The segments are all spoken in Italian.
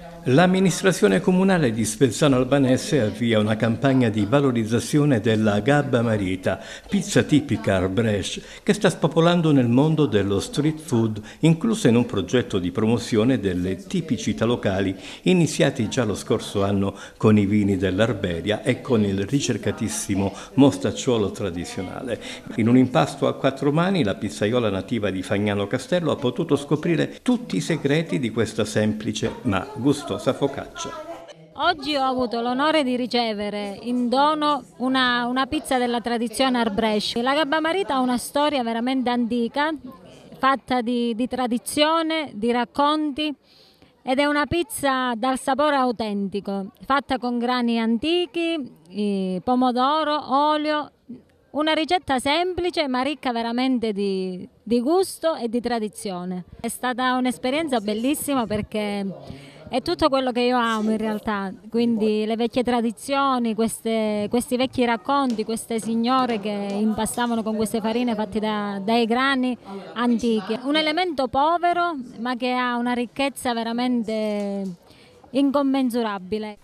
L'amministrazione comunale di Spezzano Albanese avvia una campagna di valorizzazione della gabba marita, pizza tipica arbresh, che sta spopolando nel mondo dello street food, inclusa in un progetto di promozione delle tipicità locali iniziati già lo scorso anno con i vini dell'Arberia e con il ricercatissimo mostacciolo tradizionale. In un impasto a quattro mani, la pizzaiola nativa di Fagnano Castello ha potuto scoprire tutti i segreti di questa semplice ma gustosa focaccia. Oggi ho avuto l'onore di ricevere in dono una pizza della tradizione arbresh. La gabba marita ha una storia veramente antica, fatta di tradizione, di racconti, ed è una pizza dal sapore autentico, fatta con grani antichi, pomodoro, olio. Una ricetta semplice ma ricca veramente di gusto e di tradizione. È stata un'esperienza bellissima perché è tutto quello che io amo in realtà, quindi le vecchie tradizioni, questi vecchi racconti, queste signore che impastavano con queste farine fatte dai grani antichi. Un elemento povero ma che ha una ricchezza veramente incommensurabile.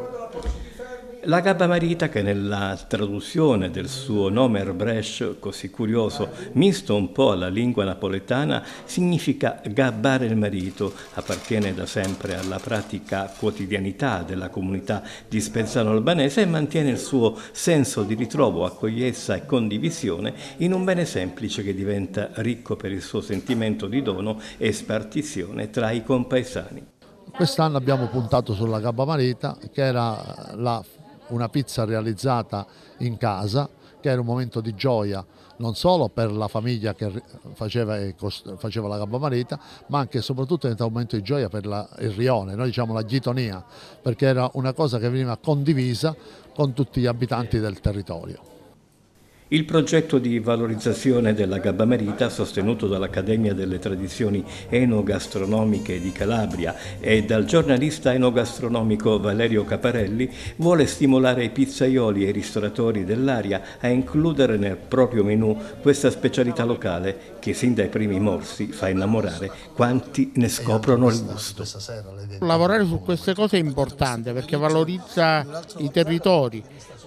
La gabba marita, che nella traduzione del suo nome arbresh, così curioso, misto un po' alla lingua napoletana, significa gabbare il marito, appartiene da sempre alla pratica quotidianità della comunità di Spezzano Albanese e mantiene il suo senso di ritrovo, accoglienza e condivisione in un bene semplice che diventa ricco per il suo sentimento di dono e spartizione tra i compaesani. Quest'anno abbiamo puntato sulla gabba marita, che era una pizza realizzata in casa, che era un momento di gioia non solo per la famiglia che faceva la gabba marita, ma anche e soprattutto era un momento di gioia per il rione, noi diciamo la ghitonia, perché era una cosa che veniva condivisa con tutti gli abitanti del territorio. Il progetto di valorizzazione della gabba marita, sostenuto dall'Accademia delle Tradizioni Enogastronomiche di Calabria e dal giornalista enogastronomico Valerio Caparelli, vuole stimolare i pizzaioli e i ristoratori dell'area a includere nel proprio menù questa specialità locale che sin dai primi morsi fa innamorare quanti ne scoprono il gusto. Lavorare su queste cose è importante perché valorizza i territori.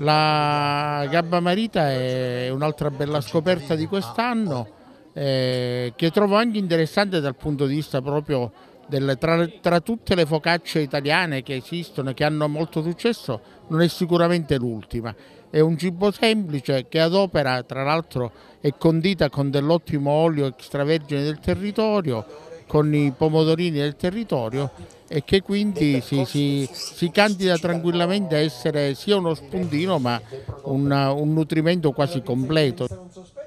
La gabba marita è un'altra bella scoperta di quest'anno che trovo anche interessante dal punto di vista proprio tra tutte le focacce italiane che esistono e che hanno molto successo, non è sicuramente l'ultima. È un cibo semplice che adopera, tra l'altro è condita con dell'ottimo olio extravergine del territorio, con i pomodorini del territorio, e che quindi si candida tranquillamente a essere sia uno spuntino ma un nutrimento quasi completo.